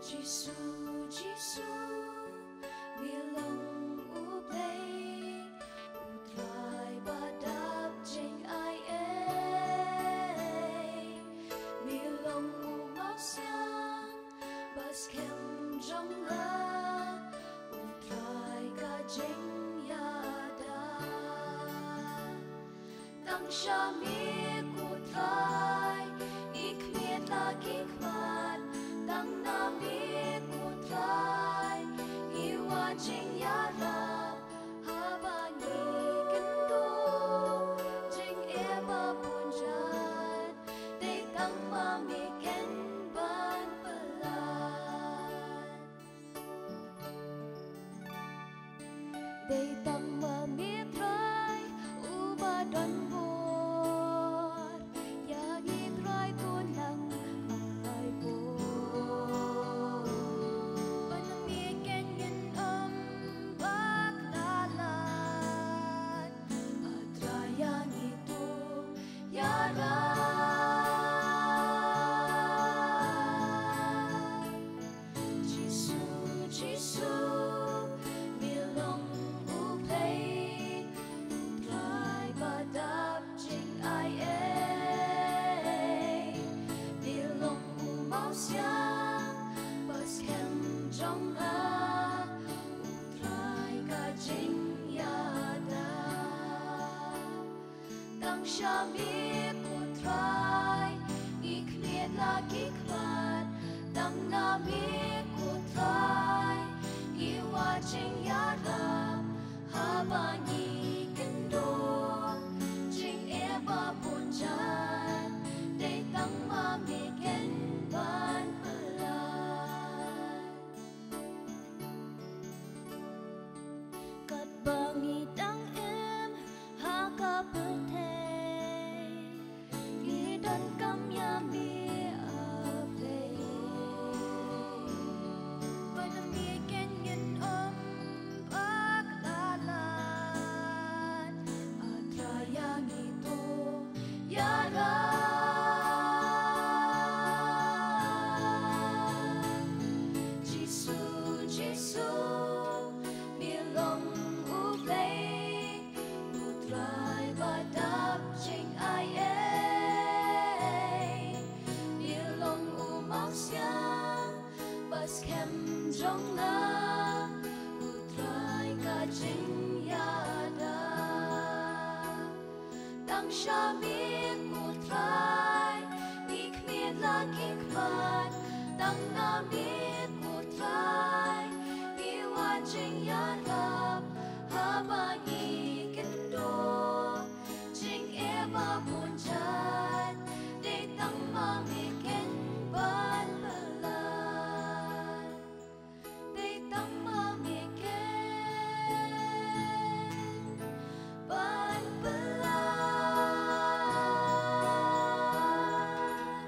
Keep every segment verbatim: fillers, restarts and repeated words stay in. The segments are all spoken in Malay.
Giêsu, Giêsu, bilang uplay, utrai badap jeng ai ai, bilang umau siang, bas kem jong la, utrai ka jeng yada, tang shamir utrai, ikmiet lagi kmat, tang namir utrai, iwa jeng yada, habangi kendo, jeng eba punjan, they tang mami ken ban pelan, they tang mami try, uba don bor, yagi try tunang ai bor, panami ken yen am bakdalan, atrayang itu yara. Giêsu, Giêsu, bilang uplay, utrai badap jeng ai ai, bilang umau siang, bas kem jong la, utrai ka jeng yada, tang shamir utrai, ikmiet lagi kmat, tang namir utrai, iwa jeng yada, habangi kendo, jeng eba punjan, they tang mami ken ban pelan, kat bangi dang em haka petay, gidan kam yami aplay, panami ken yen om bakdalan, atrayang itu yara. Giêsu, Giêsu, bilang uplay, utrai badap jeng ai ai, bilang umau siang, bas kem jong la, utrai ka jeng yada, tang shamir utrai, ikmiet lagi kmat, tang namir utrai, iwa jeng yada, habangi kendo, jeng eba punjan, they tang mami ken ban pelan, they tang mami ken ban pelan.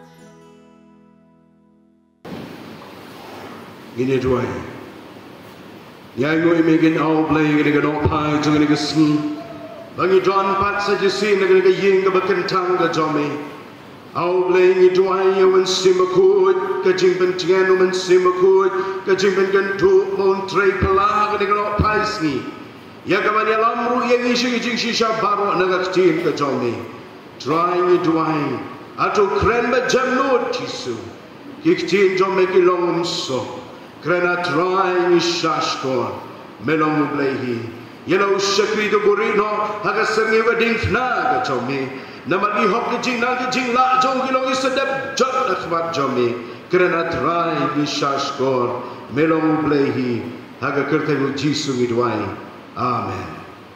Gini tuai, yang gue ingin au play gini gini opai jangan gini sni, bagi John pat saja sih gini gini ying ke bekentang ke jami, au play gini tuai yang mensimakut, kajing pentingan mensimakut, kajing pengentuk montrai pelah gini gini opai sni, ya kawan yang lamru yang isi kajing sisa baru naga kecil ke jami, try gini tuai, atau keren berjamut Giêsu, kecil jami kilong so. Kerana try ni shaskor melong blehi yellow shakri to burino haga sangi wedding fna ga chomi namali hok jing na jing la jong kilong isedap jot akhbat jomi kerana try ni shaskor melong blehi haga kertemu Giêsu ngidwai amen.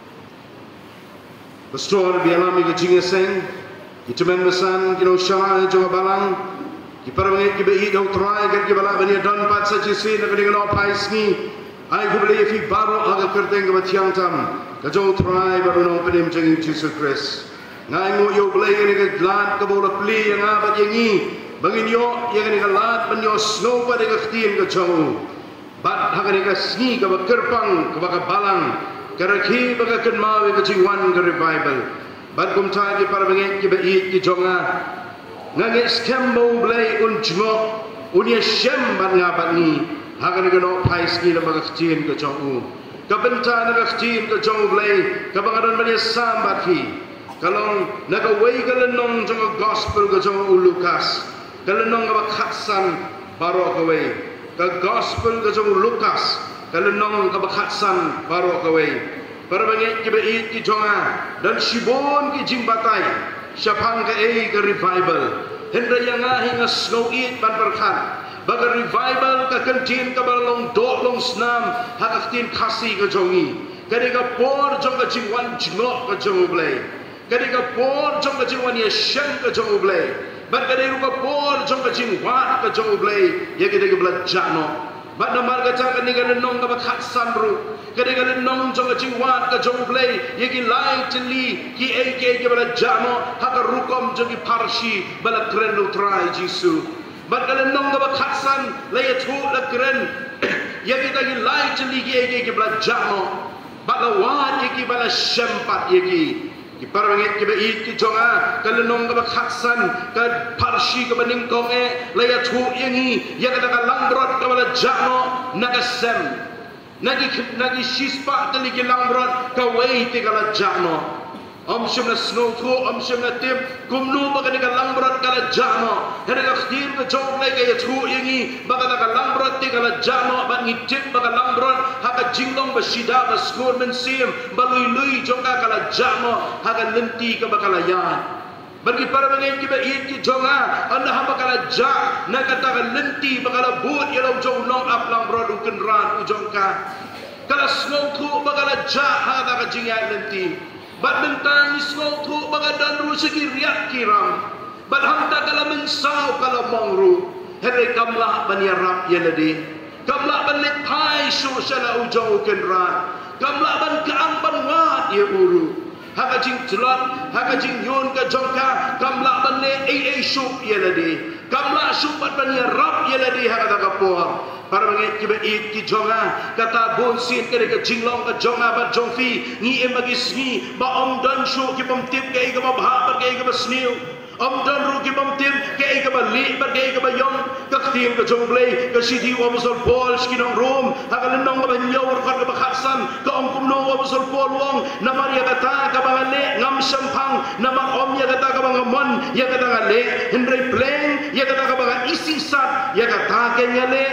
Pastor bialami ga jing seng kitemen mesan kino shala jong balang kiparang ki be idong try kan ki bala bani don pat sa jisi na kading no pais ni ai ku beli fi baro aga kerteng ka batiang tam ka jo try baro no pedim jeng Jesus Christ ngai ngo yo beli ni ka glan ka bola pli yang aba yengi bangin yo yang ni ka lat ban yo snow pa de ka tien ka jo bat ha ni ka sni ka ba kerpang ka ba ka balang ka rakhi ba ka ken mawe ka jingwan ka revival bat kum ta ki para bangi ki be i ki jonga ngangit skembo blay un jmo unia shem ban ngabat ni hagan gano pai ski la magakchin ke jong u kabenta na gakchin ke jong blai kabangaran bani sambat ki kalong naga wei galenong jong gospel ke jong u Lukas galenong ga khatsan baro ka wei ka gospel ke jong Lukas galenong ga khatsan baro ka wei parbange ki be ki jonga dan shibon ki jimbatai syapang ka ei ka revival hendra yang ahi nga snow it ban berkhat baga revival ka kentin ka balong dok long snam hakaktin khasi ka jongi kadi ka por jong ka jingwan jingok ka jong blai kadi ka por jong ka jingwan ya shen ka jong blai ban kadi ru ka por jong ka jingwan ka jong blai ya kadi ka bla jano ban namar ka chang kani ka nong ka bakhat sanru kadi ka nong jong ka jingwan ka jong blai ya ki lai tili ki ai ke ka bla jano haka rukom jong ki parshi bala kren lu trai jisu ban ka nong ka bakhat san la ya thu la kren ya ki ta ki lai tili ki ai ke ka bla jano bala wa ki bala shempat ya ki ki parangit ki bait ki jonga kalenong ka bakhatsan ka parshi ka baning kong e laya thu yangi ya ka langbrot ka wala jano nagasem nagi nagi shispa tali ki langbrot ka wei ti ka la jano om shim na snow thu om shim na tim kumnu ba ka ni ka langbrot ka la jano hena ka khtir ka jong lai ka ya thu yangi ba ka ka langbrot ti ka la jano ba ni tip ba ka langbrot haka jinglong ba shida ba skor men sim ba lui lui jong ka la jano haka lenti ka ba ka la yan bagi para bangen ki ba it ki jonga anda ha ba ka la ja na ka ta ka lenti ba ka la but ya lo jong long up langbrot u ken ran u jong ka kala snow thu ba ka la ja ha ta ka jingya lenti bat bentang isno tu bagadan ru segi riak kiram bat hamta kala mensau kala mongru hele kamla baniarap yeladi kamla ban lepai su sala ujau kenran kamla ban kaam ban wat ye uru haka jing jelat haka jing yun ka jongka kamla ban le ai ai su yeladi kamla su bat baniarap yeladi haka ta kapor para mangit ki bait ki jonga kata bon sin kare ka jinglong ka jonga ba jongfi ni em bagi sni ba om dan shu ki pom tip ke ga ba bha ba ke ga ba sniu om dan ru ki pom tip ke ga ba li ba ke ga ba yong ka khtim ka jonglei ka sidi wa musol pol skinong rom ha ka lenong ba nyaw ka ka ba khatsan ka om kum no wa musol pol wong na maria kata ka ba le ngam sampang na ma om ya kata ka ba ngamon ya kata ngale hendrai pleng ya kata ka ba isi sat ya kata ke nyale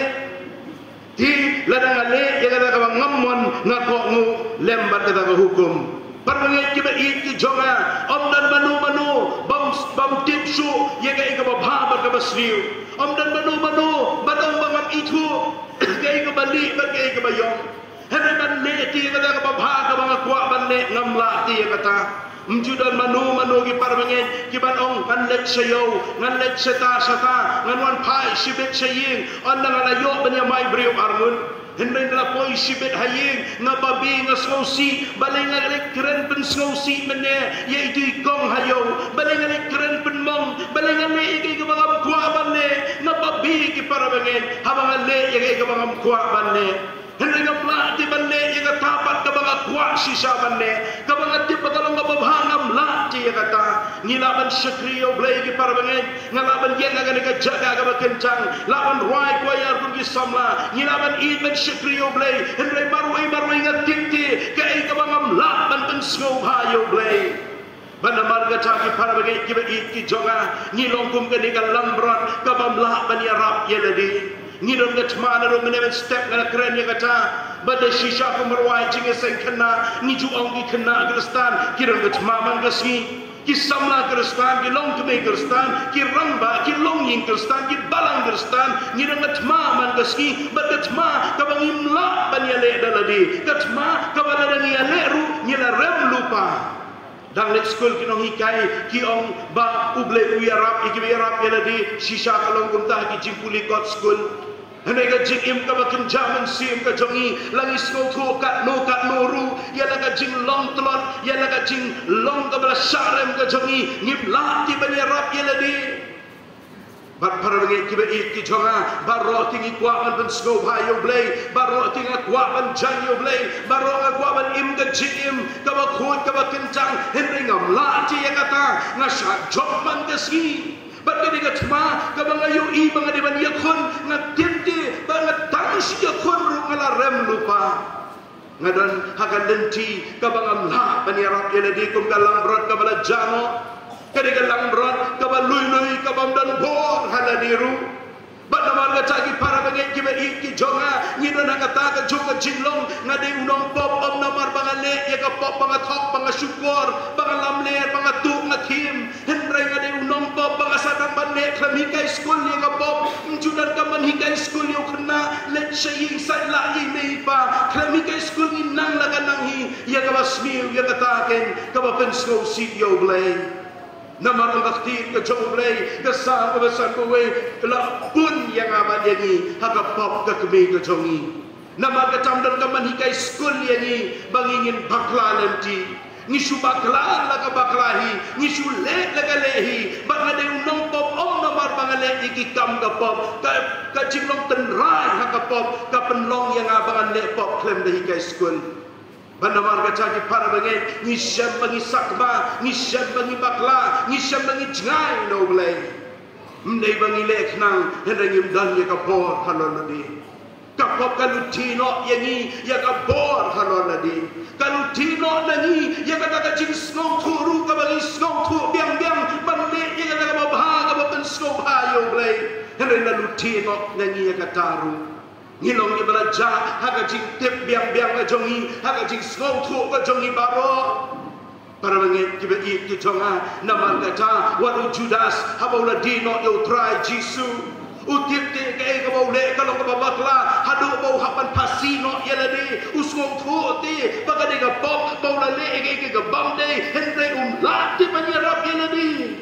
ti ladang ale ya kata ka ngamon ngako ngu lembat kata ka hukum parbanget ki ba it ki jonga om dan manu manu bam bam tipsu ya ka ka ba ba ka ba sriu om dan manu manu batang bangam itu ka ka bali ba ka ka ba yong hene ban le ti kata ka ba ka ba kwa ban le ngamla ti ya kata mjudan manu manu ki parbanget ki ban ong kan let sayo ngan let seta sata ngan wan pai sibet saying on nang ayo banya mai brio armun hendai la poi sibet haying nga babi nga snowsi balay nga keren pen snowsi mene ye itu ikong hayo balay nga keren pen mong balay nga le ikay ka mga kwa banne nga babi ki parbanget habang le ikay ka mga kwa banne hendai nga plati banne nga tapat ka mga kwa sisa banne ka mga tip ka lang babhangam lati ya kata ngilaban syakriyo blay ki parbanget ngalaban yen nga nga jaga ka kencang laban ruai kwayar kun ki samla ngilaban iben syakriyo blay hendai marway marway nga tikti kay ka mga laban pen snow hayo blay bana marga taki parbanget ki ba it ki jonga ngilongkum ka ni ka lambron ka bamla ban ya rap yeladi ngidon ga tmana ro menemen step ngana keren ya kata bada shisha ko marwai jinge sen kana ni ju ong ki kana kristan kiron ga tmaman ga si ki samla kristan ki long kme kristan ki ramba ki long yin kristan ki balang kristan ngidon ga tmaman ga si bada tma ka bang imla ban ya le daladi ka tma ka bala ni ya le ru ni la rem lupa dang let school kinong hikai ki ong ba uble uyarap iki uyarap yeladi shisha kalong kumta ki jimpuli kot school hendai ka jing im ka bakin jaman sim ka jongi langis no thu kat no kat no ru yala ka jing long tlot yala ka jing long ka bala sharem ka jongi ngip lati banyarap yeladi bat para bangit ki ba it ki jonga baro tingi kwa ban ben snow hayo blay baro tinga kwa ban janyo blay baro nga kwa ban im ka jim ka ba khut ka ba kencang hendai ngam lati ya kata nga sha jok man ka si Bat kini ka cuma ka mga yui mga di ban yakon ngatimti ba ngatang si yakon ru ngalarem lupa. Ngadan hakan denti ka bangam la banirap yele di kum galang brot ka bala jamo. Kini galang brot ka balui-lui ka bamdan bor haladiru. Bat naman ka cagi para bangit kiba iki jonga ngino nakata ka jonga jinlong ngade unong pop om namar bangale ya ka pop bangathok bangasyukor bangalamler bangatuk ngathim hendray ngade unong pop bangasatang banne klamika school ya ka pop judan ka manhika school yo khna let shayi sai la yi mei pa klamika school inang laganang hi ya ka basmiu ya ka taken ka bapensko sit yo blay Nama ang baktir ka joblay kasama ka basan ko way kala pun yang abad yangi hagapop ka kami ka jongi nama ka tamdan ka manhikay school yangi bangingin bakla lemti ngisu bakla la ka baklahi ngisu le la ka lehi bangade unong pop om namar bangale ikikam ka pop ka ka jinglong tenrai hagapop ka penlong yang abangan le pop klem dahi ka school Bandamar kacaki para bangai ngisam bangi sakba ngisam bangi bakla ngisam bangi jengai no blay mendai bangi lek nang hendangim dan ya kapor haloladi kapop kalutino yangi ya kapor haloladi kalutino nangi ya kata jing snong turu ka bangi snong tu biang biang bande ya kata babha ka bapen snong hayo blay hendang kalutino nangi ya kataru Ngilong ni belajar, haga jing tip biang-biang ke jongi, haga jing snow tu ke jongi baro. Para mengit kiba ik ke jonga, nama kata walau Judas, habaula dino yo try Jisu. Utip te ke ke bau le kalau ke babakla, hadu bau hapan pasino yelade, usngong tu te, bagade ke pop bau la le ke ke bam de, hendre umlat te panyarap yelade.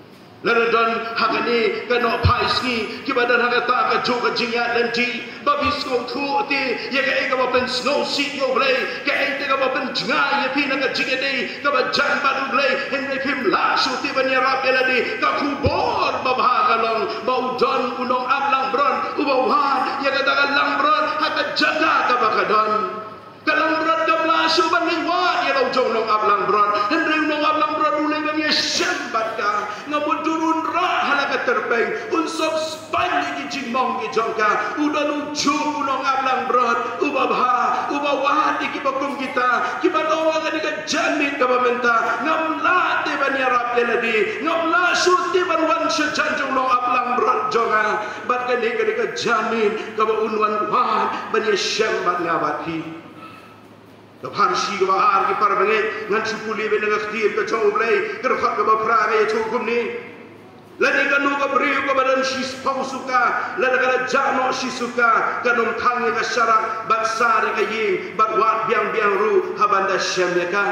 Laladan hagani kano paisni kibadan hagata ka joka jinga lenti babi snow tu ti ya ka ega bapen snow seat yo blay ka ente ka bapen jinga ya pina ka jinga dei ka ba jan badu blay henry pim la shuti banya rap eladi ka kubor babha kalong bau don unong ablang bron ubawan ya ka dagal lang bron haka jaga ka bakadon kalang bron ka plasyo baning wa ya law jong nong ablang bron henry unong ablang bron ulay banya syambat ka ngabud turun rah halaga terbang unsop spanye di jingmong di jongka udan ujung unong ablang brod ubabha ubawahan di kibakum kita kibatawa ka di ka jamit ka pamenta ngamla di banyarap leladi ngamla syuti banwan syajanjong nong ablang brod jonga bat ka di ka di ka jamit ka baunwan wan banyasyambat ngabati Parsi ke bahar ke para bangit ngan supuli be nang khtir ke chong blai kerfat ke bapra ke chukum ni lani kanu ka briu ke badan sis pau suka lani kala jano si suka kanum thang ke syarak baksar ke ying batwat biang biang ru habanda syam ya ka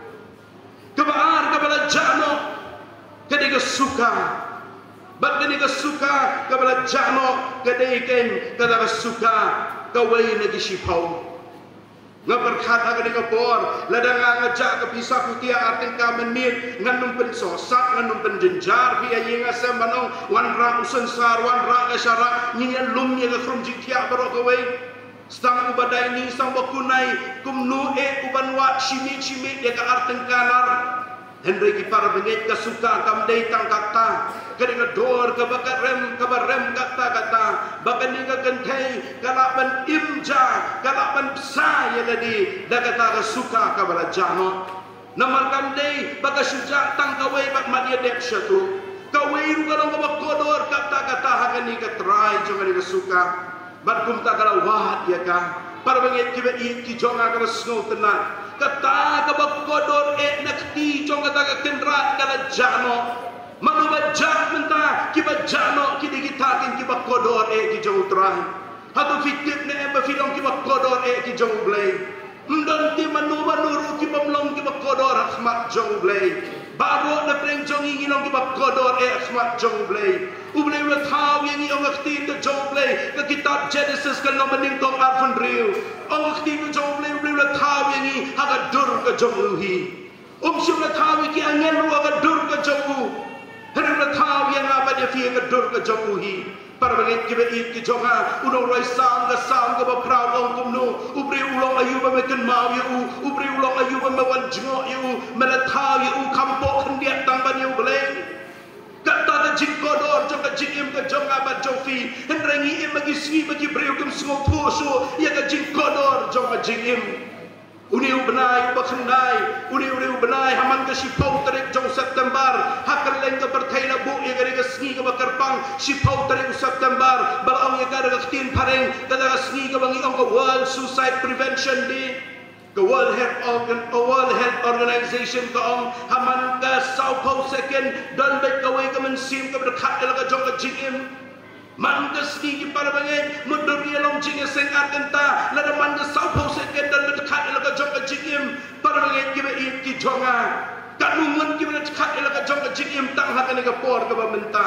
ke bahar ke badan jano ke de suka bat ke suka ke badan jano ke de ken ke da suka ke wai ne ki sipau ngaberkat aga ni kapor ladang ngajak ke pisah kutia arting ka menit nganum pensosak nganum penjenjar bi ayeng asam banong wan ra usen sar wan ra ka syarak nyian lum nya ka from jikia baro ka wei stang ubadai ni sang bakunai kumnu e uban wa shimi shimi ya ka arting kanar Henry ki para bengit ka suka kam dei tang kata kadang dor ka bakat rem ka barem kata kata bakan ni ka kentai kalapan imja kalapan psa ya ladi da kata ka suka ka bala jano namal kam dei baka suja tang kawai bak mat ya dek syatu kawai ru kalong ka bakodor kata kata hakan ni ka try jong ni ka suka bat kum ta kala wat ya ka para bengit ki be ki jonga ka snow tenan kata ka bakodor e nakti jong kata ka kendra kala jano manu bajak menta ki bajano ki digitakin ki bakodor e ki jong utrai hatu fitip ne ba filong ki bakodor e ki jong blay ndon ti manu manuru ki bamlong ki bakodor ahmat jong blay babo na preng jong ingilong ki bakodor e ahmat jong blay ublay ra thaw yang iong akti ka jong blay ka kitab Genesis ka nomaning tong arfon riu ang akti ka jong blay ublay ra thaw yang i hagadur ka jong uhi umsyong ra thaw ki angel ru hagadur ka jong u hari ra thaw yang apa dia fi hagadur ka jong uhi para bangit ki bait ki jonga unong roi sang ka sang ka ba proud ong kumnu ubri ulong ayu ba me ken mau yu ubri ulong ayu ba me wan jngo yu me la thaw yu kampo khendiat tang ban yu blay kata ta jing kodor jong ka jing im ka jong abat jong fi henrengi im bagi swi bagi breu kum sngom thoso ya ka jing kodor jong ka jing im uni ubnai bakhnai uni uni ubnai haman ka sipau tarik jong September hakal leng ka berthaila bu ya ka sngi ka bakarpang sipau tarik September balaong ya ka ka tin pareng ka ka sngi ka bangi ang ka World Suicide Prevention Day the World Health Organ, the World Health Organization kaong haman ka Sao Paulo second dan baik kawai ka mensim ka berkat ka jong ka jingim man ka sigi para bangay mundur yelong jinga seng argenta lada man ka Sao Paulo second dan berkat ka jong ka jingim para bangay kiba it ki jonga kanungan kiba berkat ka jong ka jingim tang hakan ka por ka bamenta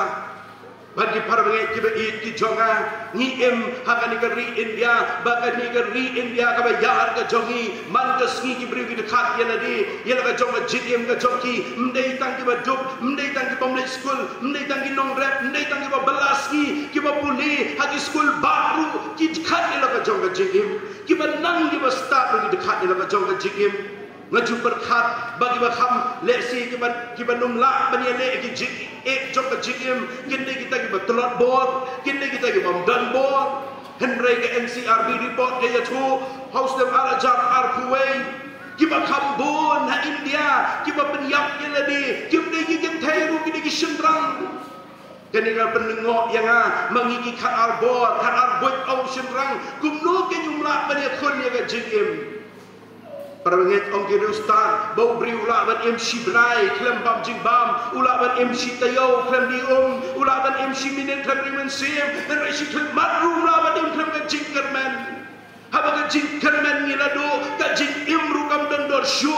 bagi para bangay kiba it ki jonga ni em hakan ka ri India baga ni ka ri India ka bayar ka jongi man ka sgi ki bri ki khat yana di yana ka jong ka jigem ka jongi mdei tang ki ba dub mdei tang ki pamle school mdei tang ki nong rap mdei tang ki ba balaski ki ba puli hagi school baru ki khat yana ka jong ka jigem ki ba nang ki ba start ki khat yana ka jong ka jigem ngaju berkat bagi bakham lesi ki ban ki banum la bani le ki jig ek jong ka jigem kinde kita ki batolot bor kinde kita ki bam dan bor henry ke N C R B report ke yatu house dem arajab arkuway ki bakham bon ha India ki ba penyap ye ladi ki de ki gen thairu ki de ki shendrang keninga penengok yang ah mangiki khat arbor khat arbot au shendrang kumno ke jumlah bani khon ye ka jigem para bangit ong kirustan bau bri ula ban M C blai klem bam jing bam ula ban M C tayo klem di um ula ban M C minit klem rimen sim dan resi klem madru ula ban im klem ka jing kermen haba ka jing kermen ngilado ka jing imru kam dan dor shu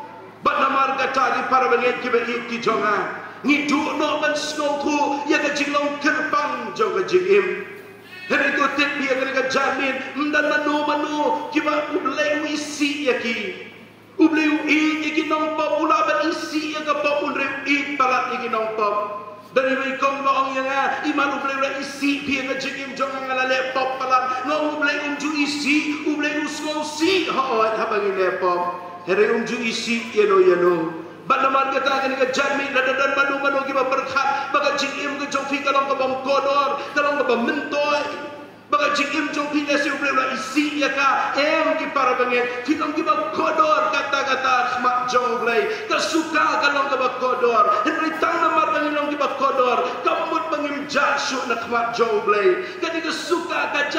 ban namar ka tadi para bangit ki ba ki jonga ni du no ban snow thu ya ka jing long kerpang jong ka jing im hari ko tek dia ka jamin mdan manu manu kiba ublei isi yaki ublei i yaki nong pop ula ban isi ya ka pop unre i palat yaki nong pop dari mai kong baong yang ah iman ublei ula isi pia ka jigim jong ngalale pop palat ngong ublei unju isi ublei usgo si ho ha bagi le pop hari unju isi yano yano Bandamar kata kan ka jami dan dan manu manu kiba berkat baga jingim ke jongfi kalong ka bang kodor kalong ka bang mentoy baga jingim jongfi ka si uble isi ya ka em ki para bangen kitong kiba kodor kata kata khmat jonglei ka suka kalong ka bang kodor henry tang namar bangilong kiba kodor kamut bangim jashu na khmat jonglei kadi ka suka ka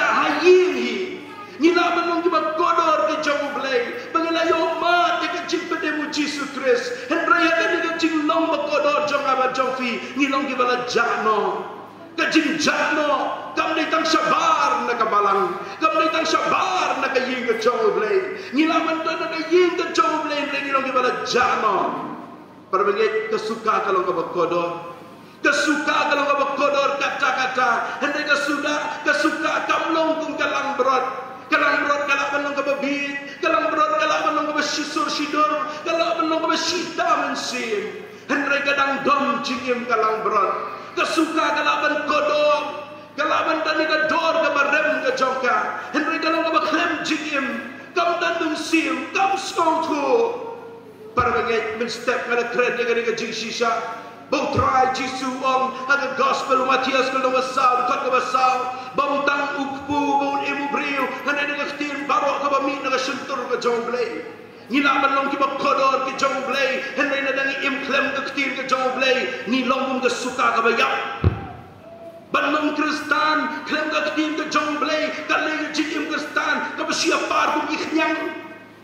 jahayi Nila belum kita kodor ke jauh belai, banglayo mat ke cing pedemu Yesus Kristus, henraya ke ke cing long berkodor jauh apa jauh fi, nilong kita la jano, ke cing jano, kam datang sabar nak balang, kam datang sabar nak ying ke jauh belai, nila mantan nak ying ke jauh belai, nilong kita la jano, perbagai kesuka kalau kita berkodor. Kesuka kalau kita berkodor kata-kata, hendak kesuda, kesuka kamlong kum kalang berat. Kalang berot kalak belum ke babit, kalang berot kalak belum ke besisur sidur, kalak belum ke besita mensim. Henry kadang dom jingim kalang berot, kesuka kalak ben kodok, kalak ben tani ke dor ke barem ke joka. Henry kadang ke baklem jingim, kam dan mensim, kam skautu. Para bagai menstep kada keren dengan ke jing sisa. Bau try Jisu om ada gospel Matias kalau wasau kat ke wasau bau tang ukpu bau emu brio hanya dengan tin barok ke bami dengan sentur ke jonglei ngila belum kita kodor ke jonglei hanya dengan im klem ke tin ke jonglei ni longung ke suka ke bayak Bandung Kristen klem ke tin ke jonglei kali ke jikim Kristen ke siapa pun ikhnyang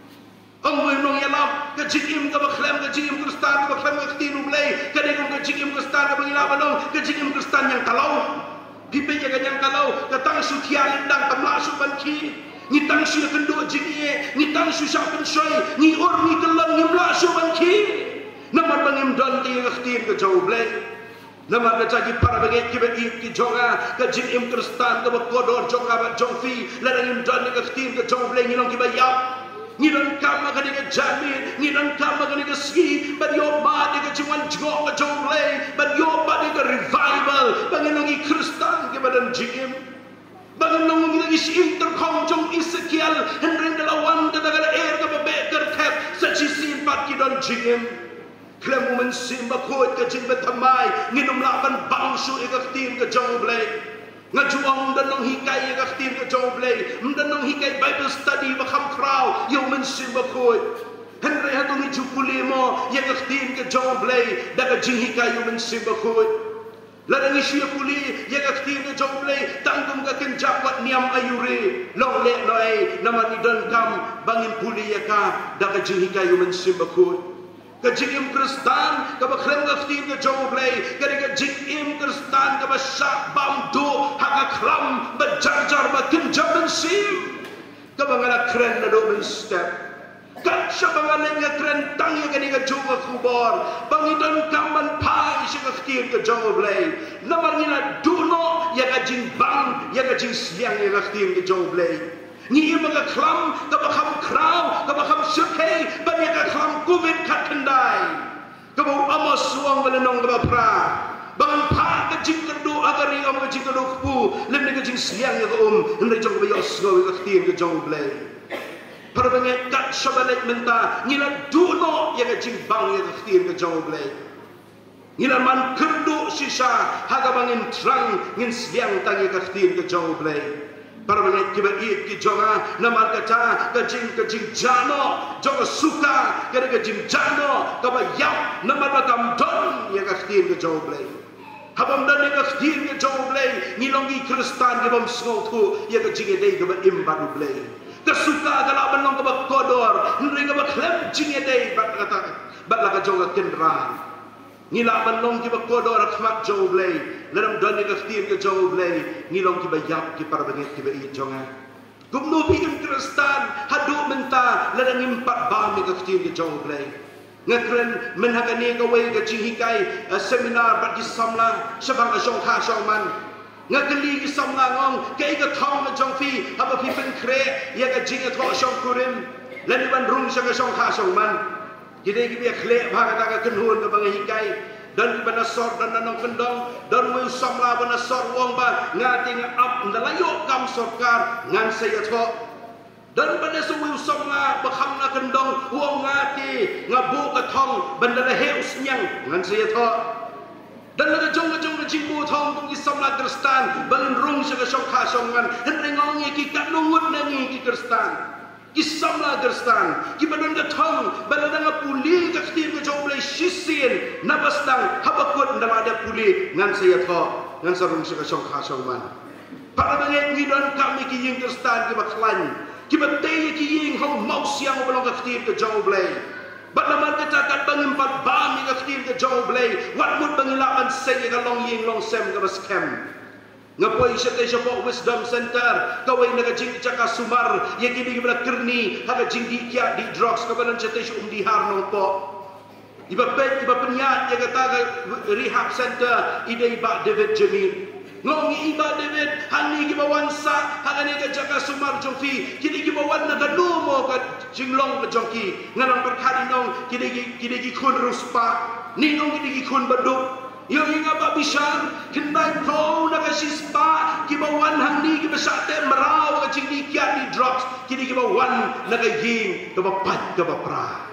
Ang menong yalam ke jikim ke baklem ke jikim Kristen ke baklem ke tinu belai ke dekong ke jikim Kristen ke bangila manong ke jikim Kristen yang kalau pipe yang yang kalau ke tang su tia lindang tamla su banki ni tang su kendo jikie ni tang su sya pensoi ni or ni kelang ni mla su banki namar bangim don ti ke tin ke jauh belai namar ke jagi para bagai ke be ki jonga ke jikim Kristen ke bakodor jonga ba jongfi ladang don ke tin ke jauh belai ni long ki bayap Ngilan kama kani ke jamin, ngilan kama kani ke ski, but yo ba di ke cuman jok ke jonglei, but yo ba di ke revival, banginongi Kristen ke badan jingim, banginongi lagi si intercom jong Ezekiel, henry dalawan ke dagal air ke bebek kertep, saci sin pat ki don jingim, Klem men simba khoi ka jing betamai nginum laban bangsu ikaktin ka jonglei. Ngajuang dan nong hikai ikaktin ka jonglei. Mdan nong hikai Bible study bakam krau yo men simba khoi. Henry hatong ijupuli mo ikaktin ka jonglei daga jing hikai yo men simba khoi. Ladang isya puli ikaktin ka jonglei tangkum ka kenjak wat niam ayure. Long le noi naman idon kam bangin puli yaka daga jing hikai yo men simba khoi. Kajim Kristan kabaklem gaftin ka jonglei kari kajim Kristan kabasyak bamdo hakaklam bajarjar bakim jaman sim kabangala kren na do step kat siya bangalan nga kren tangi kani ka jonga kubor bangidan kaman pai siya gaftin ka jonglei naman ngina duno ya kajing bang ya kajing siang ya gaftin ka jonglei ni mga klam kabakam kraw kabakam syukay banya ka klam covid katandai kabaw amos suang balanong kabapra bangan pa kajing kado agari am kajing kado kupu lemne kajing siang ya kaum hindi jong bayos gawi kaktiin ka jong blay para bangay kat syabalek menta ngila duno ya kajing bang ya kaktiin ka jong blay ngila man kerdo sisa haga bangin trang ngin siang tangi kaktiin ka jong blay para banyak kiba iit ki jonga namar kata kajing kajing jano jonga suka kada kajing jano kaba yap namar bakam don ya kaktin ke jonglei habam dan ya kaktin ke jonglei ngilongi Kristan ke bam sngotu ya kajing edei kaba imbadu blei kasuka kala banong kaba kodor ndri kaba klem jing edei bat kata bat la ka jonga kendran ngila banong kiba kodor khmat jonglei ladam don ya kaktin ke jonglei ngilong kiba yap ki para bangit kiba i jonga kumno bigam Kristan hadu menta ladang impat bami kaktin ke jonglei ngakren menhagani kawai ka jinghikai seminar bat disamla sabang ka jong kha jong man ngakali ki samla ngong kai ka thong ka jong fi haba fi pen kre ya ka jinga tho jong kurim lani ban rung sa ka jong kha jong man gide gi be khle bha ka ka kenhun ka bang hikai dan bana sor dan nanong kendong dan mu samla bana sor wong ba ngati nga ap ndalayo kam sorkar ngan saya tho dan pada suwi samla bakham na kendong wong ngati ngabu ka thong bandala heus nyang ngan saya tho dan la jong jong jingbu thong tung ki samla Kristan balin rung sa ka song kha song ngan hendrengong ki kat lungut na ni ki Kristan Kisamla Kristan, kibadon ka thong, balada nga puli kaktin ka jonglei shisin, nabastang habakot ndamada puli ngan saya tho, ngan sarung sa kasong kasong man. Para bangit ngidon kami kiying Kristan kibaklan, kibatay kiying hong mausyang balong kaktin ka jonglei. Bat naman katakat bangin pagbami kaktin ka jonglei, watmut bangilakan saya ka long ying long sem ka baskem. Ngapoy siya tayo siya po Wisdom Center kaway nagajing tsaka sumar yung kibig bala kerni hagajing di kya di drugs kabalan siya tayo siya umdihar nung po iba pet iba penyat yung kataga rehab center ida iba David Jamil ngong iba David hani gibawan sa hagani ka tsaka sumar jong fi kini gibawan na ganumo ka jinglong ka jong ki nganang perkali nong kini kini kun ruspa ninong kini kun baduk yung nga babisyan, kinday pro nakasispa, kibawan hangni kibasate maraw kaching di kya di drugs, kini kibawan nagaying kabapad kabapra.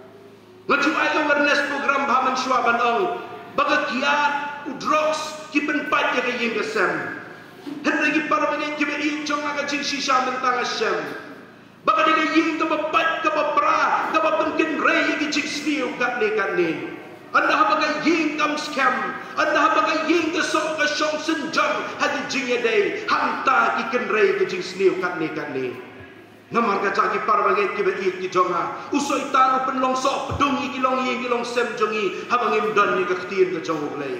Ngaju ay awareness program bahaman syuaban ang bagakiat u drugs kipenpat ya kaying kasem. Hendagi para mga kibayin chong agaching sisya mentang asyam. Baka di kaying kabapad kabapra, kabapangkin rey kaching sniw katni katni. Anda habaga ying kam scam, anda habaga ying ke sok ke shong senjang hadi jingye day, hanta ki kenrei ke jing sniu kat ni kat ni. Namar ka caki para bagai ki ba ik ki jonga, usoi tanu penlong sok pedung ki long ying ki long sem jongi, habang im don ni ka khtien ke jong blai.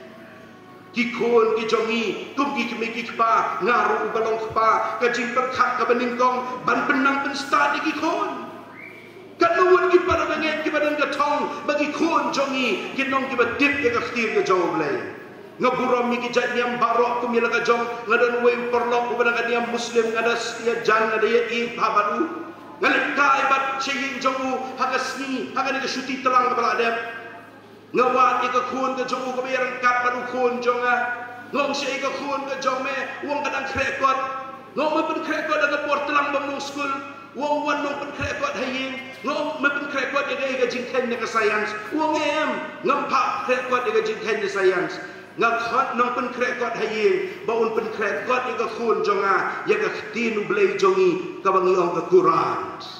Ki khon ki jongi, kum ki ki ki pa, ngaru balong pa, ka jing perkhat ka beningkong, ban penang pen stadi ki khon. Kanuan ki para bangit ki badan ka thong bagi khon jongi kinong ki badip ka khtir ka jong blai ngaburam mi ki jat niam barok ku mila ka jong ngadan we perlok ku badan ka niam muslim ngada sia jan ngada ya i babadu ngalit ka ibat cheying jongu hagasni hagani ka syuti telang ka baladem ngawat ka khon ka jongu ka bayaran kat padu khon jonga ngong sia ka khon ka jong me wong kadang krekot ngong me pen krekot daga por telang bamung skul wong wan nong pen krekot haying ngong me pen krekot ya ga ga jing ken na ka science wong em ngam pa kre kot ga jing ken na science ngak khot nong pen kre kot hayeng ba un pen kre kot ga khun jonga ya ga tin blei jongi ka bangi ong ka Quran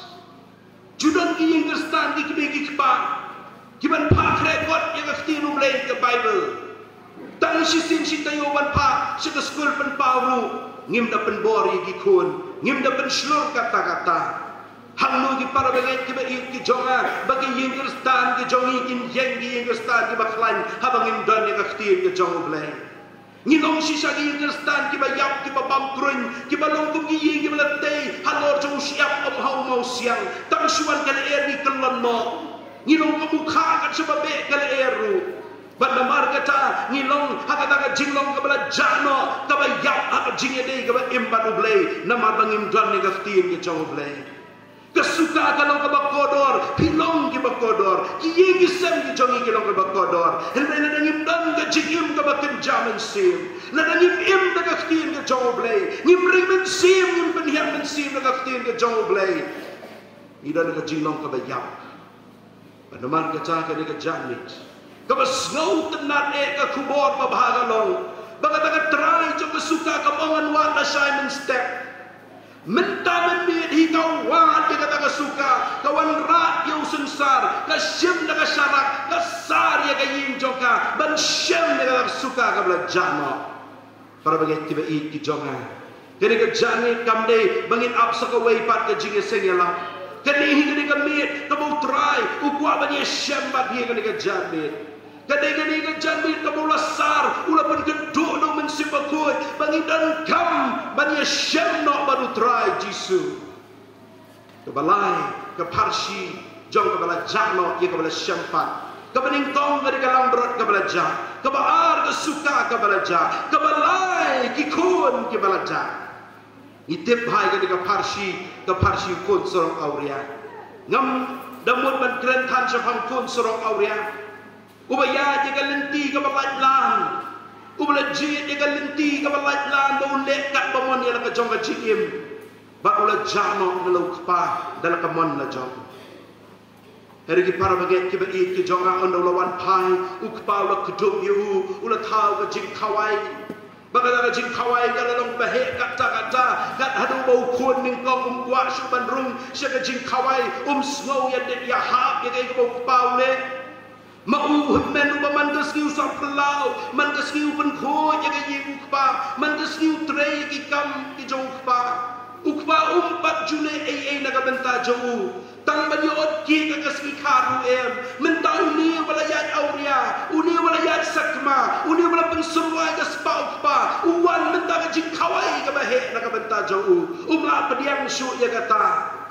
judan ki yeng stan ki ki ki pa ki ban pa kre kot ya ga tin blei ka Bible tang si sin si tayo ban pa si ka school pen paru ngim da pen bori ki khun ngim da pen shlur kata-kata hangno ki para bagai ki ba ki jonga bagi yinggerstan ki jongi kin yeng ki yinggerstan ki baklan habang im don ki khtir ki jong blai ngilong sisa ki yinggerstan ki ba yap ki ba bam krun ki ba long kum ki ying ki ba tei halor jong siap om hau mau siang tang suan kal er ni kelon mo ngilong ka mukha ka sebabe kal eru banda markata ngilong hakata ka jinglong ka bala jano ka ba yap ha jinge dei ka ba imba blai nama bangim don ni khtir ki jong blai kesuka kalau ke bakodor pilong ke bakodor kiye gisem ki jongi ke long ke bakodor hendak nak ngim dan ke jigim ke bakin jaman sim nak ngim im de ke khtin ke jong blai ngim ring men sim ngim penhian men sim de ke khtin ke jong blai idan ke jinglong ke bayap panaman ke cha ke ke jamit ke basngau tenat e ke kubor ba bagalong baga baga try jo kesuka ke mongan wa na Simon step menta menit hi kau wan di kata suka kawan rak yang sensar ka syem da ka syarak ka sar ya ka yin joka ban syem da ka suka ka bela jama para bagai tiba i ki jonga kene ka jani kamde bangin ap sa ka wei pat ka jinge sengela kene hi kene ka mit ka mau try u kwa ban ye syem bat hi kene ka jani kadai kadai ka jami ka bola sar ula pen keduk no men sipakut bangin dan kam bani syem no baru try jisu ke balai ke parsi jong ke bala jakno ye ke bala syempat ke bening tong ke kalang berat ke bala jak ke baar ke suka ke bala jak ke balai ki kun ke bala jak itip hai ke ke parsi ke parsi kun sorong auria ngam damut ban kren kan syafang kun sorong auria ubaya jaga lenti ke balai lan ubala jit jaga lenti ke balai lan bau lek kat bamon ya la ke jong ke jikim ba ula jano ngelo kpa dal ke mon la jong hari ki para baget ki ba i ki jong on ula wan pai ukpa ula kedup yu ula tau ke jing kawai ba ka jing kawai ka la long bahe kata kata kat hadu bau kun ning kong um kwa su ban rung sia ke jing kawai um sngau ya det ya hap ya ke bau kpa ule mau men ba man ka skiu sa pelau man ka skiu pen kho ya ka yi ukpa man ka skiu tre ki kam ki jong ukpa ukpa umpat jule ai ai na ka benta jau tang ban yot ki ka ka ski kharu em men tau ni wala ya auria uni wala ya sakma uni wala pen semua ka spa ukpa uwan men ta ka jing kawai ka ba he na ka benta jau umla pediang su ya kata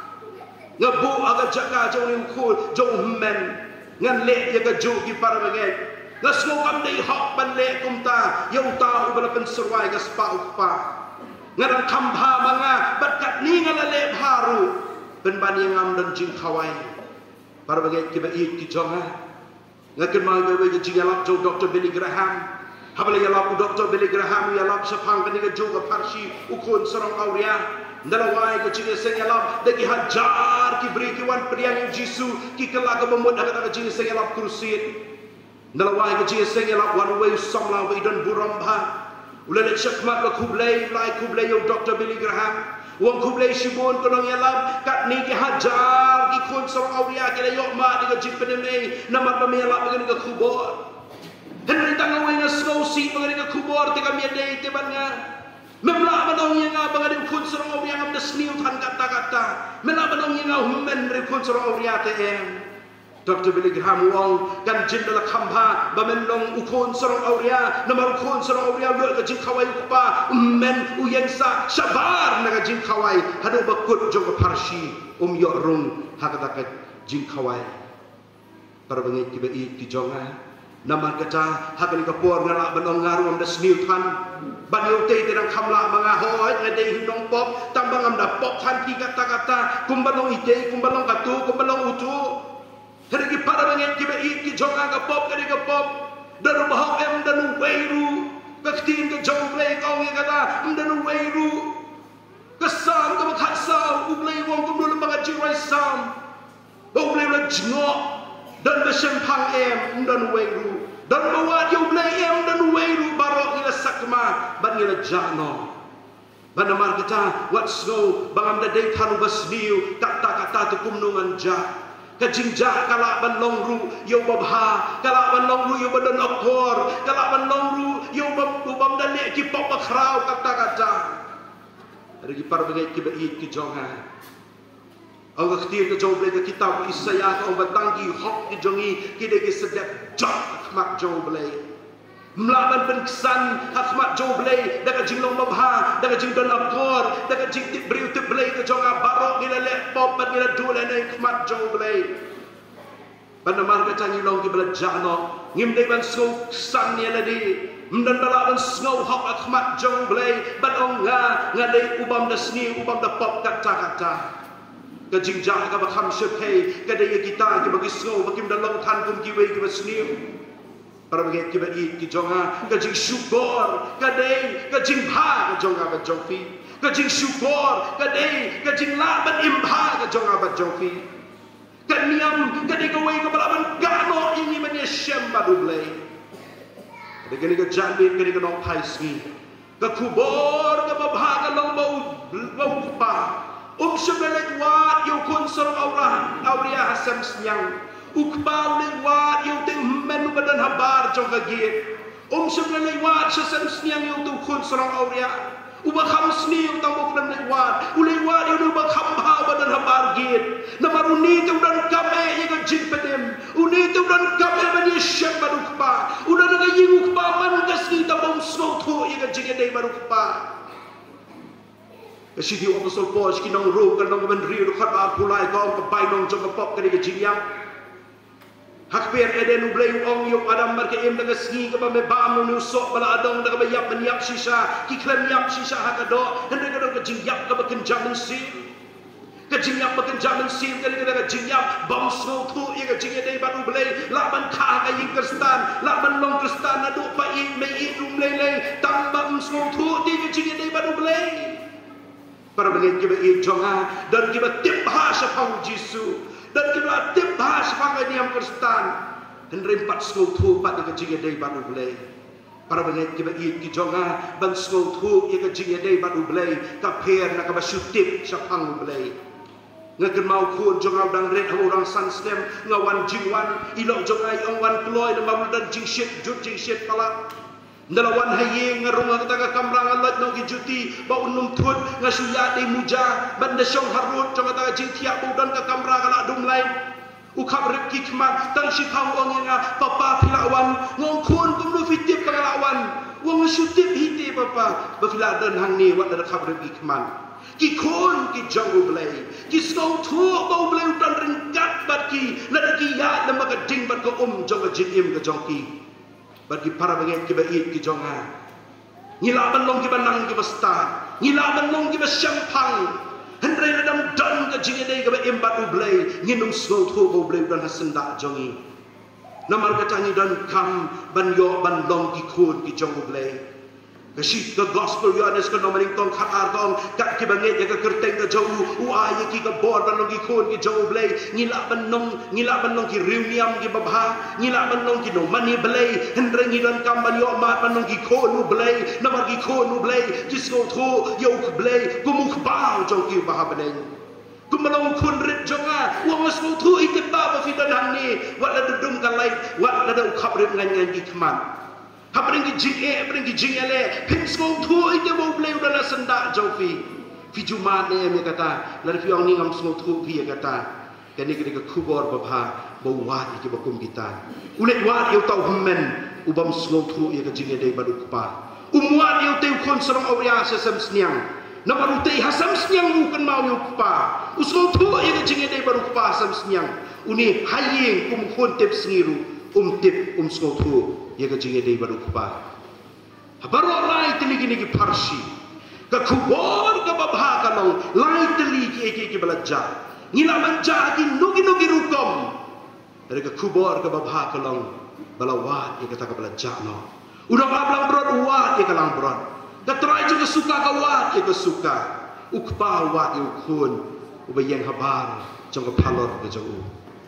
ngabu aga jaka jau ni khul jau men ngan le ya ka ju ki para bagai ngasgo kam dei hok ban le kum ta yau ta u bala pen surwai ga spa ukpa ngan khamha manga batkat ni ngala le baru ben ban yang ngam dan jing khawai para bagai ki ba i ki jonga ngaken mai ba ba jing alap jo Doctor Billy Graham habala ya lap Doctor Billy Graham ya lap sapang kan ga jo ga parsi ukun sorong auria dalawai ko chine sengalap dagi hajar ki beri ki wan priang Jisu ki kala ka bomot aga ka chine sengalap kursit dalawai ko chine sengalap wan way samla we don buramba ulale chakmat la kublai lai kublai yo Doctor Billy Graham wong kublai shibon tolong yalap kat ni ki hajar ki kun som auria ki yo ma diga jipene nama pamela bagani ka kubor henry tangawe nga slow seat bagani ka kubor te kami dei te banga memla manong yang abang ada kun serong yang am desniu tan kata-kata memla manong yang human re kun serong ya te em Doctor Billy Graham wong kan jin dala khamba ba menlong ukun serong auria nomor kun serong auria yo ka jin khawai kupa men uyeng sa sabar na ka jin khawai hadu bakut jong parsi um yo rung hakata ka jin khawai para bangi ki ba i ki jonga nama kata hakani ka por ngala banong ngaru am desniu tan banyo te te nang khamla mga hoy ngade hinong pop tambang am da pop than ki kata kata kumbalong ite kumbalong katu kumbalong utu hari ki para banget ki ba i ki jonga ka pop kadi ka pop daru bahok em danu weiru ka tin ka jong play ka ngi kata danu weiru ka sam ka khat sa u play wong kum lu mga jirai sam u play la jngok dan bersempang em dan weru dan bawa dia blay em dan weru barok ila sakma ban ila jano ban amar kita wat snow bangam da dei thanu basniu kata-kata tu kumnungan ja kajingja kala ban longru yo babha kala ban longru yo badan akor kala ban longru yo bab bam dan ne ki pop bakrau kata-kata regi par bagai ki bait ki jonga ang khtir ke jong blai kitab Isaya ang batangki hok ki jongi ki de ki sedap jok mak jong blai mlaban penkesan hakmat jong blai daga jinglong babha daga jingdon akor daga jing tip briu tip blai ke jonga barok ila le pop ban ila dule ne hakmat jong blai panamar ka changi long ki bla jano ngim de ban so san ne la di mdan dala ban snow hok hakmat jong blai ban ong nga nga de ubam da sni ubam da pop kata kata ka jingjang ka ba kham shephe ka de kita ki bagi snow bakim da long than kum ki wei ki basni para bagi ki ba it ki jonga ka jing syukur ka de ka jing bha ka jonga ba jongfi ka jing syukur ka de ka jing la ban impha ka jonga ba jongfi ka niam ka de ka wei ka bala ban gano ini man ye shem ba dublei de ka ni ka jambit ka ni ka nong phai smi ka kubor ka ba bha ka long bau bau pa um sebelah wat yo kun sorong aura auria hasam senyang ukbau le wat yo te menu badan habar jong gagit um sebelah wat hasam senyang yo tu kun sorong auria uba kham sni yo tang bok le wat ule wat yo uba kham ha badan habar git namaruni tu dan kame ye ga jin pedem uni tu dan kame ban ye shep badukpa udan ga ying ukpa man kasni ta bom sno tho ye ga jin dei badukpa Kasi di Apostol Paul ki nong ro kan nong ben rio khat a pulai kong ka bai nong jong ka pop ka ni ka jingyam hak per eden ublay ong yo adam mar ka em daga sni ka ba me ba no nu so bala adong daga ba yap men yap shisha ki klem yap shisha ha ka do hende ka do ka jingyap ka ba ken jamin si ka jingyap ba ken jamin si ka ni ka daga jingyap bam so thu ye ka jingye dei ba ublay la ban kha ka ying kristan la ban long kristan na do pa i me i um lei lei tang bam so thu ti ka jingye dei ba ublay para bagi kita ini jonga dan kita tip bahasa pang Yesus dan kita tip bahasa pang niam Kristen dan rempat skol tu pat dengan jingga dei banu blai para bagi kita ini jonga ban skol tu ia jingga dei banu blai ka per nak ba syutip sa pang blai ngaken mau kun jonga dang red orang san stem ngawan jingwan ilok jonga ong wan kloy dan jing shit jut jing shit pala Dalawan haye ngarunga kita ka kamrang alat no ki juti ba unum thut ngasuya de muja banda syong harut jong ta jing thia budan ka kamrang ala dum lain u khap rek ki khmat tang shi khang ong nga papa philawan ngong khun tum lu fitip ka lawan wong syutip hiti papa ba philadan hang ni wat da khap rek ki khman ki khun ki jong blai ki snow thu ba blai utan ringkat bat ki la ki ya lam ka ding bat ko um jong ka jin im ka jong ki bagi para bagian kita it ki jonga ngila ban long ki banang ki basta ngila ban long ki basyampang hendrai nadam dan ka jinge dei ka embat ublai nginum snow tho bo blai dan hasenda jongi namar ka tangi dan kam ban yo ban long ki khun ki jong ublai kasi the gospel yo anes ka nomaning tong khatar tong ka ki banget ya ka kerteng ka jong u ay ki ka bor ban long ki khun ki jong ublai ngila ban long ngila ban long ki reuniam ki babha ngila ban long ki no mani blai hendrai ngilan kam ban yo mat ban long ki khun ublai namar ki khun ublai jisko tho yo ublai gumuk ba jong ki babha baneng kumalong kun rit jonga wong asmo thu ite ba ba fidan hangni wat la dum ka lai wat la do khap rit ngan ngan ki khman Hapring ki jing e, hapring ki jing ele, pin skong tu ite bo bleu dana senda jofi. Fi Jumat ne me kata, la fi ong ni ngam skong tu fi kata. Kani ke kubor babha bo wat ki bakum kita. Ulet wat eu tau hummen ubam skong tu ye ke jing e dei badu kupa. Umwat eu teu kon serong auria sesam sniang. Na baru tei hasam sniang lu kan mau eu kupa. Uskong tu ye ke jing e dei badu kupa sam sniang. Uni hayeng kum kon tep sngiru, um tep um skong tu. Ia ka jinge dei baru kupa. Habaro lai teli gini ki parsi. Ka kubor ka babha ka long lai teli ki eke ki balaja. Ngila manja ki nugi nugi rukom. Dari ka kubor ka babha ka long balawat ia kata ka balaja no. Udah ablang brod wat ia ka lang brod. Ka try juga suka ka wat ia ka suka. Ukpa wat ia kun. Ubayang habar jong ka palor ka jong u.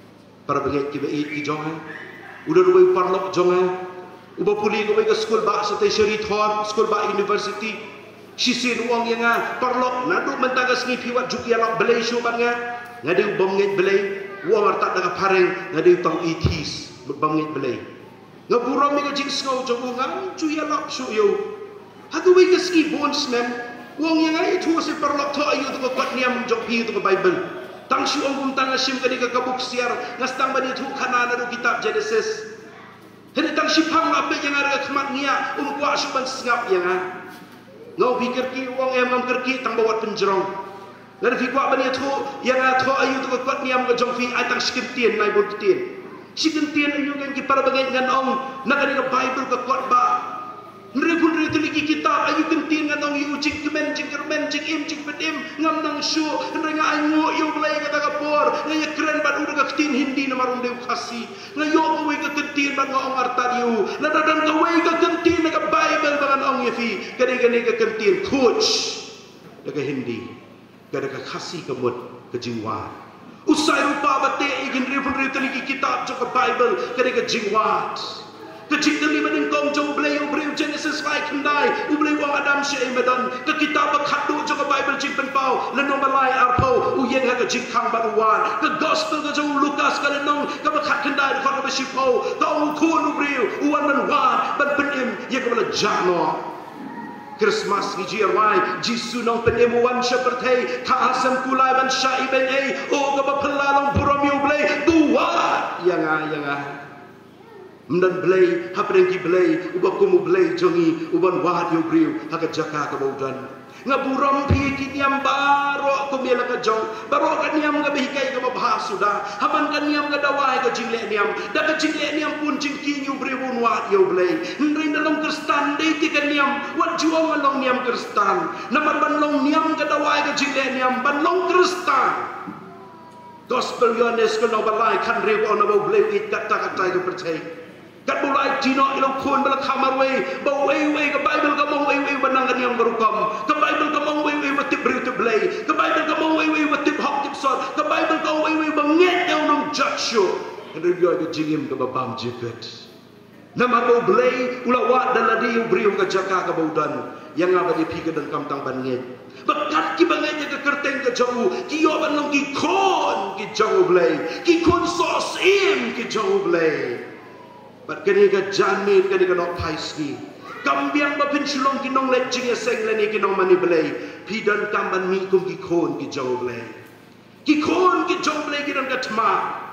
para bangit ki bait ki jonga udah rubai parlok jonga uba puli ko ke school ba sa tertiary thor school ba university sisin uang yang nga parlok nadu mentagas ni piwat juki alak belay syu ban nga ngadi ubam ngit belay uang artak daga pareng ngadi tang itis bam ngit belay ngaburam mi ka jing snow jong nga ju ya lak syu yo hatu wi ka ski bones mem uang yang nga itu si parlok tho ayu to ko niam jong pi to ko bible tang syu ong kum tang asim kadi ka kabuk siar ngastang bani thu khana na kitab Genesis hene tang sipang ape yang ara khmat nia um kwa suban sngap yang a ngau pikir ki wong em ngam kerki tang bawat penjerong lan fi kwa bani thu yang a tho ayu to kwat niam ka jong fi ai tang skim tien nai bot tien sikin tien ayu kan ki para bagai ngan ong na kani ka bible ka kwat ba nri pun ri tuliki kitab ayu kan tien ngan ong yu cik kemen cik kermen cik im cik pedim ngam nang syu nri nga ai ngo yu blai ka ta por nga ye kren bat ur ka tin hindi na marung deu khasi nga yo ko wi ka tin bat nga ong arta yu na dadan ka wi ka tin na ka bible ba ong ye fi kani kani ka tin coach daga hindi kada ka khasi ka mut ka jingwa usai rupa bate igin ri pun ri tuliki kitab jo ka bible kani ka jingwa kecik dali maning kong jauh blay ubreu Genesis five kendai ubreu wang Adam syai medan ke kitab khadu jo ka Bible jing penpau lenong balai arpo uyeng ha ka jing khang baruan ke gospel ka jauh Lukas ka lenong ka bakhat kendai khon ka sipau ka ong khun ubreu uan man wan ban penim ye ka bala jano Christmas ni G R Y Jisu nong penim wan seperti ka asam kulai ban syai ben ei o ka ba pelalong buram yu blay buat yang a yang a mdan blay haprengki blay uba kumu blay jongi uban wahat yo briu haga jaka ka baudan ngaburam pi kiniam baro ko mela ka jong baro ka niam ga bikai ka babha suda haban ka niam ga dawai ka jingle niam da ka jingle niam pun jingki yo briu un wat yo blay ndring dalong kristan de ti ka niam wat juang along niam kristan naman ban long niam ga dawai ka jingle niam ban long kristan gospel yones ko no balai kan rew on no blay it kata kata ka percaya kat bulai tino ilong kun bala kamarwe bau wei wei ke bible ka mau wei wei banang kan yang berukam ke bible ka mau wei wei watip beri tu blay ke bible ka mau wei wei watip hok tip sot ke bible ka wei wei banget yang nong judge and review ke jingim ke babam jepet nama bau blay ula wat dan ladi beri ka jaka ka baudan yang apa je pi ke dan kamtang banget bakat ki banget ke kerteng ke jauh ki yo ban long ki kon ki jauh blay ki kon sos im ki jauh blay But kani ka jamin kani ka nok paisni. Kambiang ba pinsulong kinong leching ya seng lani kinong mani belay. Pidan kamban mi kum ki kon ki jaw belay. Ki kon ki jaw belay kinong katma.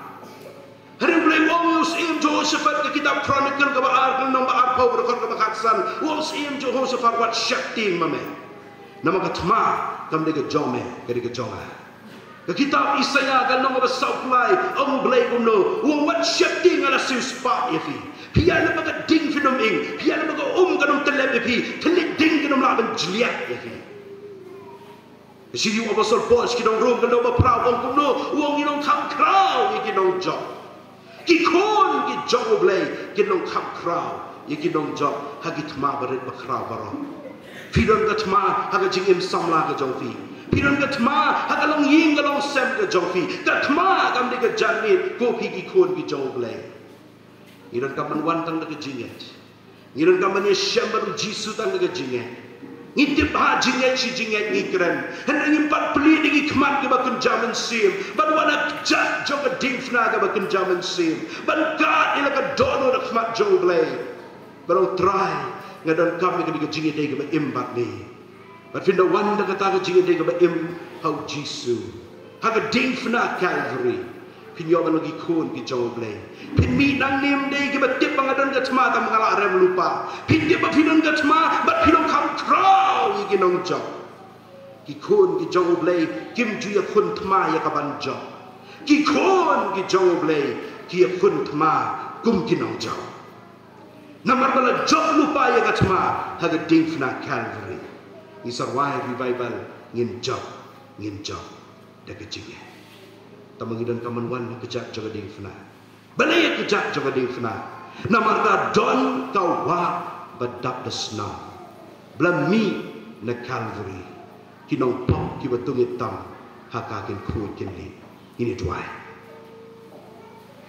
Hari belay wong us im Jehoshaphat ka kitab Chronicle ka ba ar nong ba ar pa ba ka bakatsan. Wong us im Jehoshaphat wat shakti mame. Nama katma kam de ka jome kani ka jonga. Ke kitab Isaiah kan nong ba sauklai ong blay kumno wong wat shakti ngala sis pa yafi pia na baga ding finom ing pia na baga um kanong teleb yafi telik ding kanong laban jliat yafi si yu apostol Paul kinong rom kanong ba praw ong kumno wong inong kam kraw ikinong job kikon ki job blay kinong kam kraw ikinong job hagit ma barit ba kraw baron pidon gatma haga jing im samla ka jongfi Piran katma hagalong ying galong sem ka jongfi katma kam de ka janmit ko pi ki kon ki jong blay iran ka manwan tang ka jinget iran ka man ye shambaru jisu tang ka jinget ngitip ha jinget si jinget ngikran han ngim pat pli de ki kmat ka bakun jaman sim ban wana jat jong ka ding fna ka bakun jaman sim ban ka ila ka dono da kmat jong blay balong try ngadon kam ka ka jinget de ka imbat ni But finda wanda kata ka jinga de ba im how Jisu. Haga ding fna Calvary. Pinyo ba lagi kon ki jaw blay. Pin mi nang nim de ki ba tip bangadon ka tma ta mangala rem lupa. Pin de ba pinon ka tma ba pinon kam kraw yi ki nong jaw. Ki kon ki jaw blay kim ju ya kun tma ya ka ban jaw. Ki kon ki jaw blay ki ya kun tma kum ki nong jaw. Namar bala jaw lupa ya ka tma haga ding fna Calvary. Isarwai revival ngin job ngin job da kecingnya tamangidan kamanwan kejak jaga ding fna balai kejak jaga ding fna namarda don kawa badap desna blami na Calvary kinong pop ki batungit tam hakakin ku kinli ini duai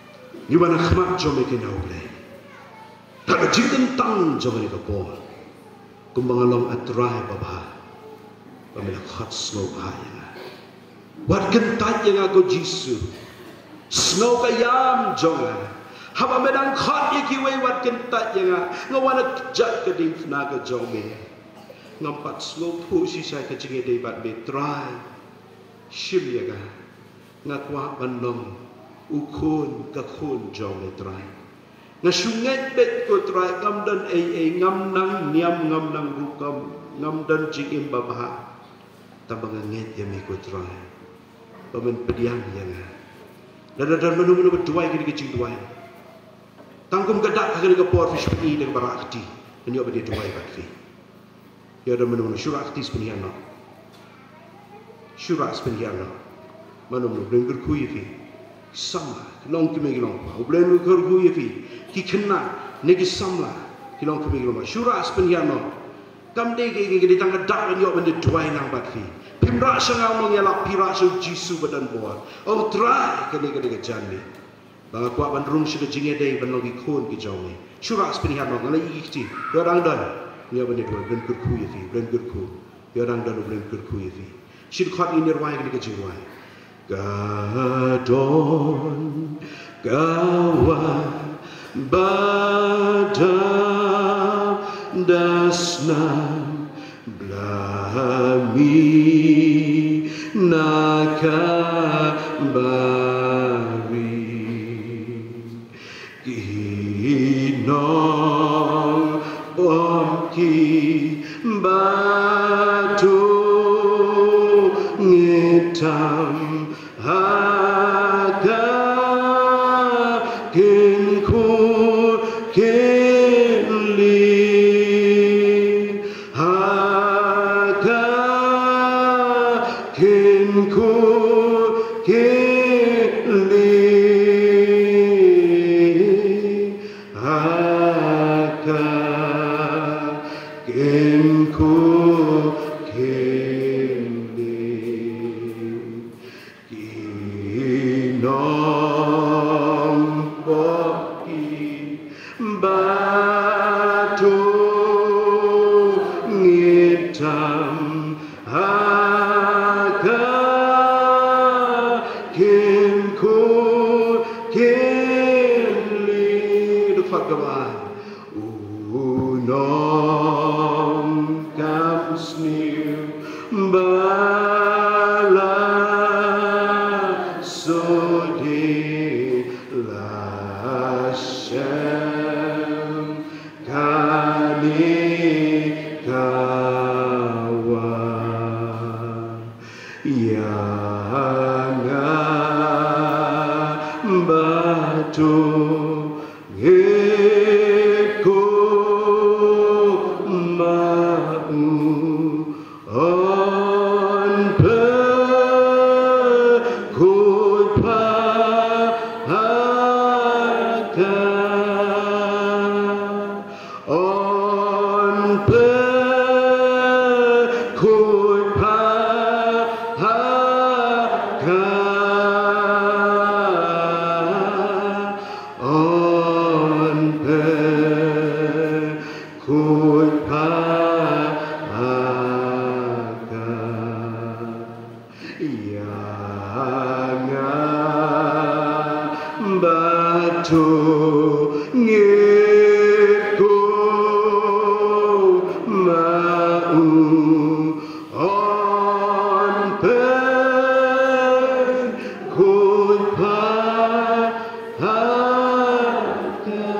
ni wana khmat jome ke nau ble ta ka jingten tang jome ka po kumbang along atrai baba pamela khat snow haya wat kentat yang aku jisu snow kayam jonga haba medang khat iki we wat kentat yang ngawana jat ke ding na ka jome ngampat snow pu si sai ka jinge dei bat be try shim ya ga ngakwa bandom ukun ka kun jome try ngasunget bet ko try ngam dan ai ai ngam nang niam ngam nang rukam ngam dan jingim baba tabang nget ya me ko try pamen pediam ya nga dan dan menu menu berduai kini kecing duai tangkum gadak kali ke por fish pi dengan barakti dan yo bedi duai bat fi ya dan menu menu syurakti sebenarnya syurak sebenarnya menu menu bengker kuyi fi sama long kime long pa ublen ko kuyi fi ki kena negi samla ki long kime long syurak sebenarnya kam de ke ke ditang gadak dan yo bedi duai nang bat fi pimra sangang mengelak pira su jisu badan buat oh try kene kene jani bang aku akan rung sudah jinge dei ban logi kon ki jawi syurak sepenihan no ngala ikti orang dan ni apa ni dua ben kurku ya fi ben kurku orang dan ben kurku ya fi sid khat ini wai kene ke jiwai gadon gawa badam dasnam blami nakabari kinong bomki batu ngitam haga kinku kinli kinku kili haka kinku kili kinong boki batu ngitam Unom kamsniu bala sodi lashem kani kawa yanga batu batu ngiku mau on pen kupa haka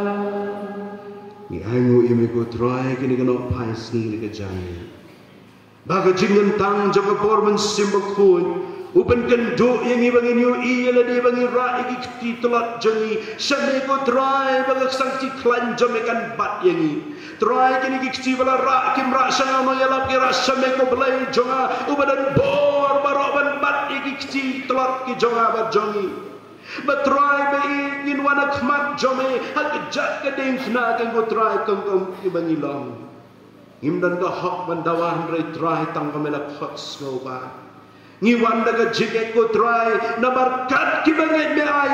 ni hangu imi ko try kini kena pais ni ke jani baga jingan tang jaga pormen simbakun upen kendo yang ibangin yu iya ladi bangi ra iki kti telat jengi sami ko try baga sangti klan jamekan bat yangi try kini kti bala ra kim ra sanga mayalap ki ra sami ko belai jonga ubadan bor baroban bat iki kti telat ki jonga bat jongi but try be ingin wana khmat jome hak jat ka ding khna kan ko try kang kang ibangi long imdan ka hak bandawan rai try tang kamela khot snoba ngiwan daga jike ko try na barkat ki bangai me ay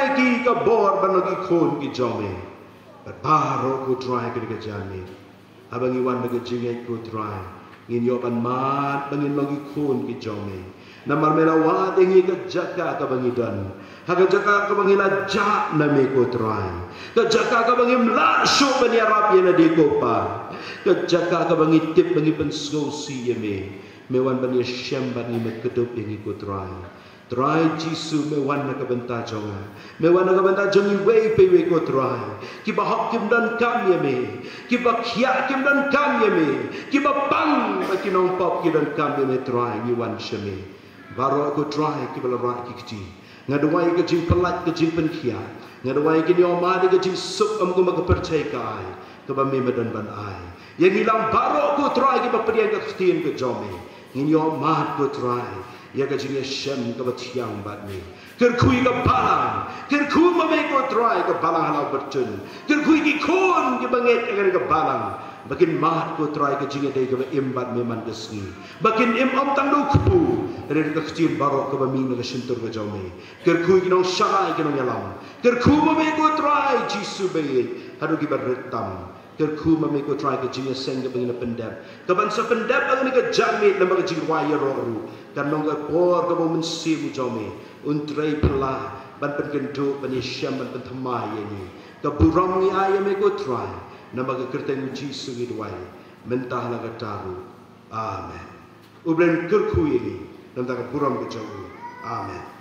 lagi ke bor banogi kon ki jome. Baro ko try ke ke jami. Abang iwan ke jingai ko try. Ngin yo ban mat bangin lagi kon ki jome. Namar melawat ingi ke jaka ke bangidan. Haga jaka ke bangila jak na me ko try. Ke jaka ke bangim la shu ban ya rap ye na di ko pa. Ke jaka ke bangitip bangi pensko si ye me. Mewan ban ye syam ban ni me kedup ingi ko try. Try Jisu mewan na kabenta jonga. Mewan na kabenta jongi wei pe wei ko try. Kiba hok kim dan kam ye me. Kiba khia kim dan kam ye me. Kiba bang ba kinong pop ki dan kam ye me try ni wan sheme. Baro ko try kiba la ra ki kiti. Ngadawai ke jing pelat ke jing penkhia. Ngadawai ke ni omade ke jing sup am ko magapercaya kai. Kiba me medan ban ai. Yang hilang baro ko try kiba pedian ke khtien ke jome. Ngin yo mat ko try. Ya ka jinge shem ka batiang bat ni ker kui ka balang ker ku ma me ko try ka balang halau bertun ker kui ki kon ki banget ka ka balang bakin mat ko try ka jinge dei ka imbat me man gesni bakin im om tang du ku re ka khtir baro ka ba mi na shintur ka jome ker kui ki nong shalai ki nong yalam ker ku ma me ko try Jisu be hadu ki berretam ker ku ma me ko try ka jinge seng ka bangina pendap ka ban sa pendap ang ni ka jamit na mga jingwa ya ro dan nongga por ka mo mensim jome untrai pela ban pengendu ban syam ban pentamai ini ka buram ni ayam e ko try na maga kerteng Jisu ni dwai mentah la taru amen ublen kerku ini dan ta buram ke jauh amen.